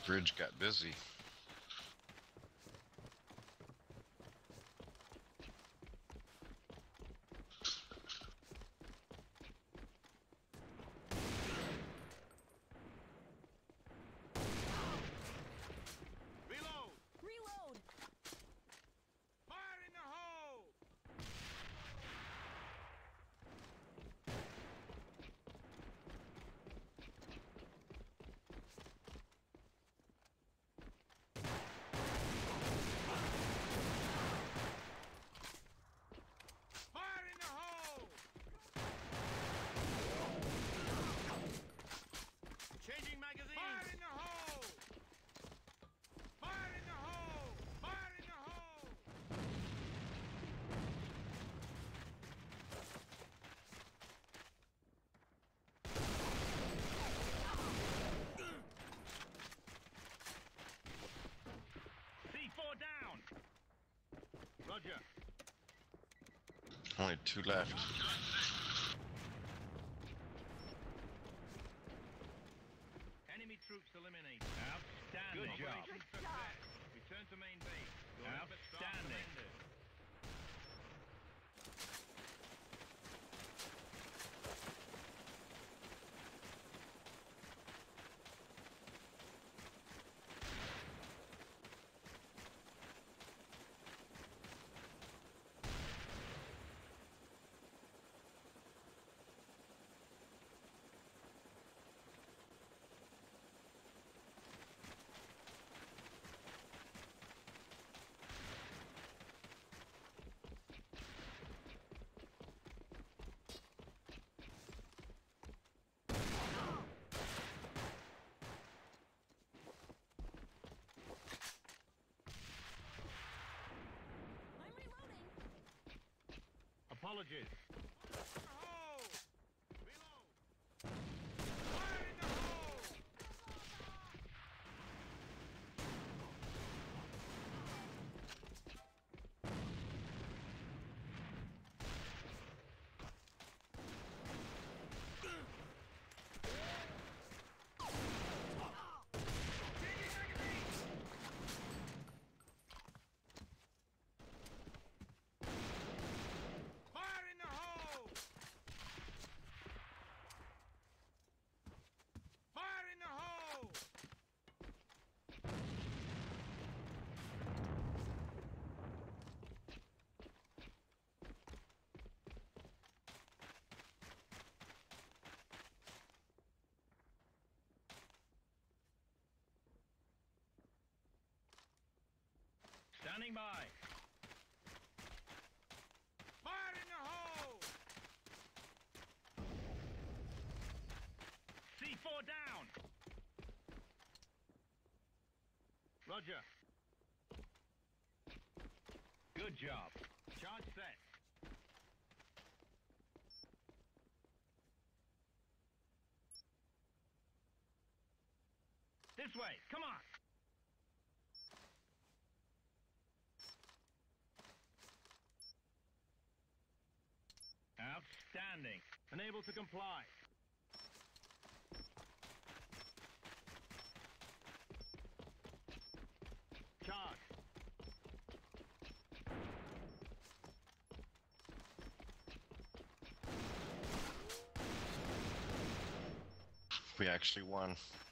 Bridge got busy. Reload! Reload! Fire in the hole! Fire in the hole! Changing magazines! Fire in the hole! Fire in the hole! Fire in the hole! C4 down! Roger. Only 2 left. Enemy troops eliminated. Outstanding. Good job. Good job. Return to main base. Your efforts are Outstanding. commended. I'm reloading! Apologies. Fire in the hole! Reload! Fire in the hole! Changing magazines! Fire in the hole! Fire in the hole! Standing by. Fire in the hole! C4 down. Roger. Good job. Charge set. This way. Come on. Outstanding. Unable to comply. Charge. We actually won.